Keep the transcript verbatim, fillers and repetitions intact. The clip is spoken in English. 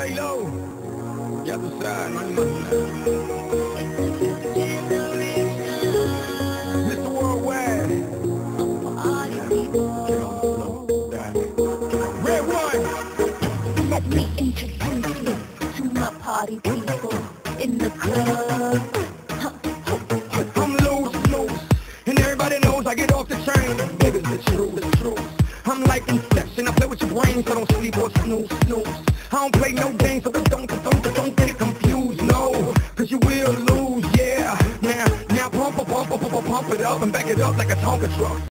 Lay low. The other side. Mister Worldwide. Red one. Let me introduce you to my party people in the club. I'm loose, loose, and everybody knows I get off the train. Baby, the truth, the truth. I'm like Inception, I play with your brain, so don't sleep or snooze, snooze. I don't play no games, so don't, don't, don't, don't get it confused, no. Cause you will lose, yeah. Now, now pump, pump, pump, pump, pump it up and back it up like a Tonka truck.